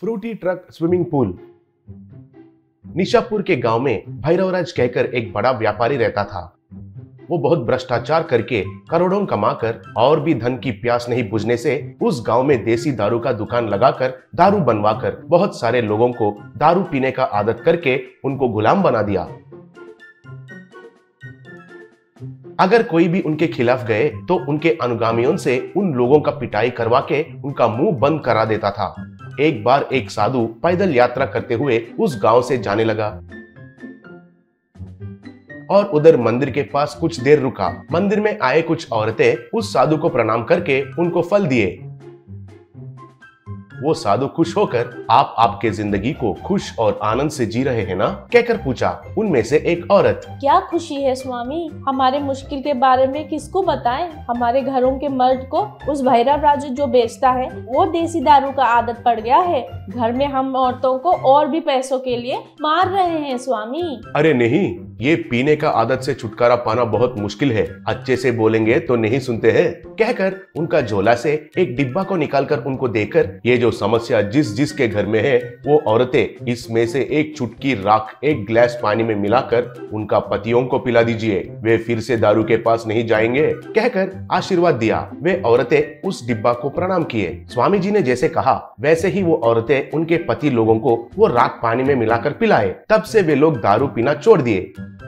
Frooti truck swimming pool. Nishapur के गांव में भैरवराज कहकर एक बड़ा व्यापारी रहता था। वो बहुत भ्रष्टाचार करके करोड़ों कमाकर और भी धन की प्यास नहीं बुझने से उस गांव में देसी दारू का दुकान लगाकर दारू बनवाकर बहुत सारे लोगों को दारू पीने का आदत करके उनको गुलाम बना दिया। अगर कोई भी उनके खिलाफ गए तो उनके अनुगामियों से उन लोगों का पिटाई करवा के उनका मुंह बंद करा देता था। एक बार एक साधु पैदल यात्रा करते हुए उस गांव से जाने लगा और उधर मंदिर के पास कुछ देर रुका। मंदिर में आए कुछ औरतें उस साधु को प्रणाम करके उनको फल दिए। वो साधु खुश होकर आप आपके जिंदगी को खुश और आनंद से जी रहे हैं ना, कहकर पूछा। उनमें से एक औरत, क्या खुशी है स्वामी, हमारे मुश्किल के बारे में किसको बताएं? हमारे घरों के मर्द को उस भैरव राजू जो बेचता है वो देसी दारू का आदत पड़ गया है। घर में हम औरतों को और भी पैसों के लिए मार रहे हैं स्वामी। अरे नहीं, ये पीने का आदत से छुटकारा पाना बहुत मुश्किल है, अच्छे से बोलेंगे तो नहीं सुनते हैं, कहकर उनका झोला से एक डिब्बा को निकालकर उनको देकर, ये जो समस्या जिस जिस के घर में है वो औरतें इसमें से एक चुटकी राख एक गिलास पानी में मिलाकर उनका पतियों को पिला दीजिए, वे फिर से दारू के पास नहीं जाएंगे, कहकर आशीर्वाद दिया। वे औरतें उस डिब्बा को प्रणाम किए। स्वामी जी ने जैसे कहा वैसे ही वो औरतें उनके पति लोगों को वो राख पानी में मिलाकर पिलाए। तब से वे लोग दारू पीना छोड़ दिए।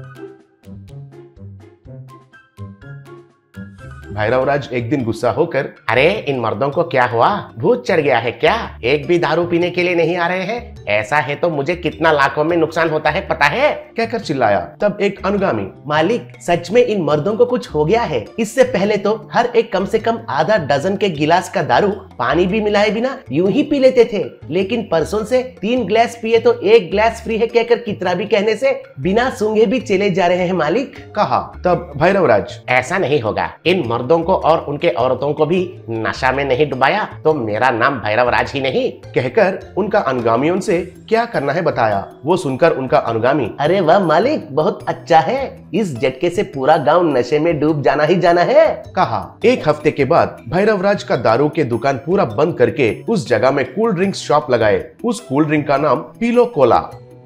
भैरवराज एक दिन गुस्सा होकर, अरे इन मर्दों को क्या हुआ, भूत चढ़ गया है क्या? एक भी दारू पीने के लिए नहीं आ रहे हैं? ऐसा है तो मुझे कितना लाखों में नुकसान होता है पता है, कहकर चिल्लाया। तब एक अनुगामी, मालिक सच में इन मर्दों को कुछ हो गया है। इससे पहले तो हर एक कम से कम आधा डजन के गिलास का दारू पानी भी मिलाए बिना यूं ही पी लेते थे, लेकिन परसों से 3 गिलास पिए तो 1 गिलास फ्री है कहकर कितना भी कहने से बिना सूंघे भी चले जा रहे हैं मालिक, कहा। तब भैरवराज, ऐसा नहीं होगा, इन मर्दों को और उनके औरतों को भी नशा में नहीं डुबाया तो मेरा नाम भैरवराज ही नहीं, कहकर उनका अनुगामियों से क्या करना है बताया। वो सुनकर उनका अनुगामी, अरे वाह मालिक, बहुत अच्छा है, इस झटके से पूरा गांव नशे में डूब जाना ही जाना है, कहा। एक हफ्ते के बाद भैरवराज का दारू के दुकान पूरा बंद करके उस जगह में कूल ड्रिंक्स शॉप लगाए। उस कूल ड्रिंक का नाम पीलो कोला।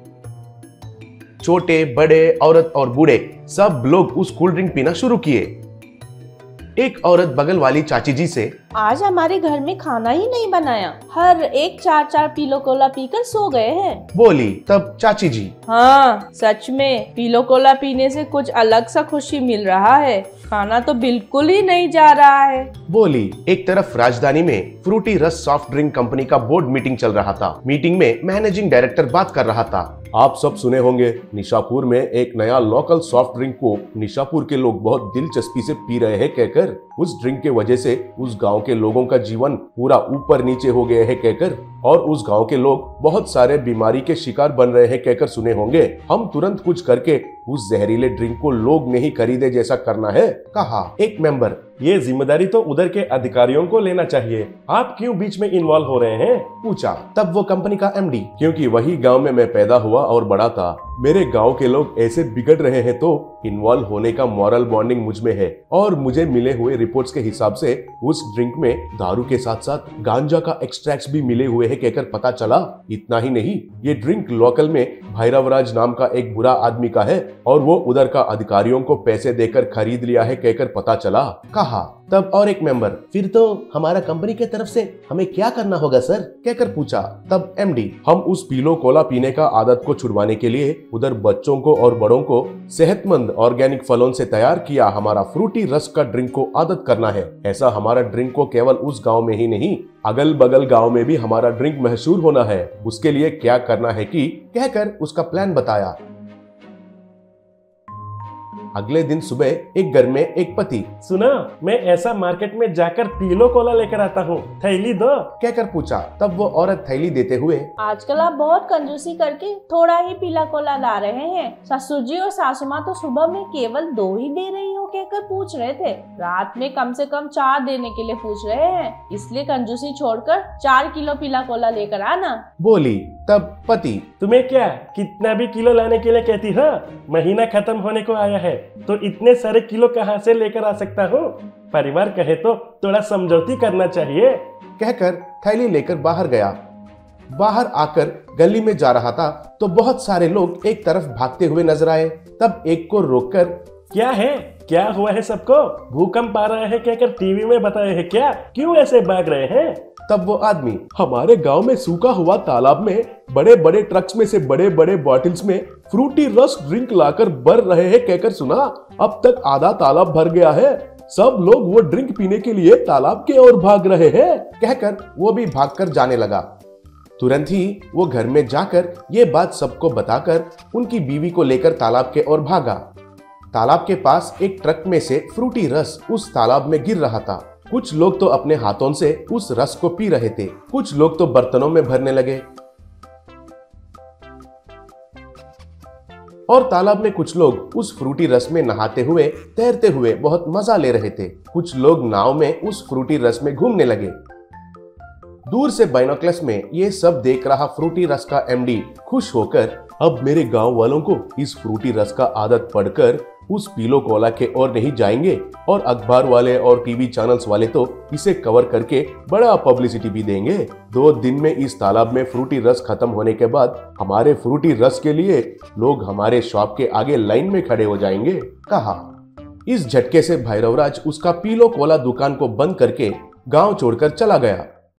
छोटे बड़े औरत और बूढ़े सब लोग उस कूल ड्रिंक पीना शुरू किए। एक औरत बगल वाली चाची जी से, आज हमारे घर में खाना ही नहीं बनाया, हर एक 4-4 पीलो कोला पीकर सो गए हैं, बोली। तब चाची जी, हाँ सच में पीलो कोला पीने से कुछ अलग सा खुशी मिल रहा है, खाना तो बिल्कुल ही नहीं जा रहा है, बोली। एक तरफ राजधानी में फ्रूटी रस सॉफ्ट ड्रिंक कंपनी का बोर्ड मीटिंग चल रहा था। मीटिंग में मैनेजिंग डायरेक्टर बात कर रहा था। आप सब सुने होंगे, निशापुर में एक नया लोकल सॉफ्ट ड्रिंक को निशापुर के लोग बहुत दिलचस्पी से पी रहे हैं कहकर, उस ड्रिंक के वजह से उस गांव के लोगों का जीवन पूरा ऊपर नीचे हो गया है कहकर, और उस गांव के लोग बहुत सारे बीमारी के शिकार बन रहे हैं कहकर सुने होंगे। हम तुरंत कुछ करके उस जहरीले ड्रिंक को लोग नहीं खरीदे जैसा करना है, कहा। एक मेंबर, ये जिम्मेदारी तो उधर के अधिकारियों को लेना चाहिए, आप क्यों बीच में इन्वॉल्व हो रहे हैं, पूछा। तब वो कंपनी का एमडी, क्योंकि वही गांव में मैं पैदा हुआ और बड़ा था, मेरे गांव के लोग ऐसे बिगड़ रहे हैं तो इन्वॉल्व होने का मॉरल बॉन्डिंग मुझ में है, और मुझे मिले हुए रिपोर्ट्स के हिसाब से उस ड्रिंक में दारू के साथ साथ गांजा का एक्सट्रैक्ट्स भी मिले हुए हैं कहकर पता चला। इतना ही नहीं, ये ड्रिंक लोकल में भैरवराज नाम का एक बुरा आदमी का है और वो उधर का अधिकारियों को पैसे देकर खरीद लिया है कहकर पता चला, कहा। तब और एक मेंबर, फिर तो हमारा कंपनी के तरफ से हमें क्या करना होगा सर, कहकर पूछा। तब एमडी, हम उस पीलो कोला पीने का आदत को छुड़वाने के लिए उधर बच्चों को और बड़ों को सेहतमंद ऑर्गेनिक फलों से तैयार किया हमारा फ्रूटी रस का ड्रिंक को आदत करना है। ऐसा हमारा ड्रिंक को केवल उस गांव में ही नहीं, अगल बगल गांव में भी हमारा ड्रिंक मशहूर होना है। उसके लिए क्या करना है कि, कहकर उसका प्लान बताया। अगले दिन सुबह एक घर में एक पति, सुना, मैं ऐसा मार्केट में जाकर पीलो कोला लेकर आता हूँ, थैली दो, कहकर पूछा। तब वो औरत थैली देते हुए, आजकल आप बहुत कंजूसी करके थोड़ा ही पीला कोला ला रहे हैं, ससुर जी और सासू माँ तो सुबह में केवल 2 ही दे रही हो कहकर पूछ रहे थे, रात में कम से कम 4 देने के लिए पूछ रहे हैं, इसलिए कंजूसी छोड़कर 4 किलो पीला कोला लेकर आना, बोली। तब पति, तुम्हें क्या कितना भी किलो लाने के लिए कहती हो, महीना खत्म होने को आया है तो इतने सारे किलो कहाँ से लेकर आ सकता हूँ, परिवार कहे तो थोड़ा समझौती करना चाहिए, कहकर थैली लेकर बाहर गया। बाहर आकर गली में जा रहा था तो बहुत सारे लोग एक तरफ भागते हुए नजर आए। तब एक को रोककर, क्या है, क्या हुआ है सबको? भूकंप आ रहा है कहकर टीवी में बताए हैं क्या? क्यों ऐसे भाग रहे हैं? तब वो आदमी, हमारे गांव में सूखा हुआ तालाब में बड़े बड़े ट्रक्स में से बड़े बड़े बॉटल्स में फ्रूटी रस ड्रिंक लाकर भर रहे हैं कहकर सुना। अब तक आधा तालाब भर गया है। सब लोग वो ड्रिंक पीने के लिए तालाब के ओर भाग रहे हैं। कहकर वो भी भागकर जाने लगा। तुरंत ही वो घर में जाकर ये बात सबको बताकर उनकी बीवी को लेकर तालाब के ओर भागा। तालाब के पास एक ट्रक में से फ्रूटी रस उस तालाब में गिर रहा था। कुछ लोग तो अपने हाथों से उस रस को पी रहे थे, कुछ लोग तो बर्तनों में भरने लगे और तालाब में कुछ लोग उस फ्रूटी रस में नहाते हुए, तैरते हुए बहुत मजा ले रहे थे। कुछ लोग नाव में उस फ्रूटी रस में घूमने लगे। दूर से बाइनोक्लस में ये सब देख रहा फ्रूटी रस का एमडी खुश होकर, अब मेरे गांव वालों को इस फ्रूटी रस का आदत पड़कर उस पीलो कोला के ओर नहीं जाएंगे और अखबार वाले और टीवी चैनल्स वाले तो इसे कवर करके बड़ा पब्लिसिटी भी देंगे। 2 दिन में इस तालाब में फ्रूटी रस खत्म होने के बाद हमारे फ्रूटी रस के लिए लोग हमारे शॉप के आगे लाइन में खड़े हो जाएंगे, कहा। इस झटके से भैरवराज उसका पीलो कोला दुकान को बंद करके गांव छोड़कर चला गया।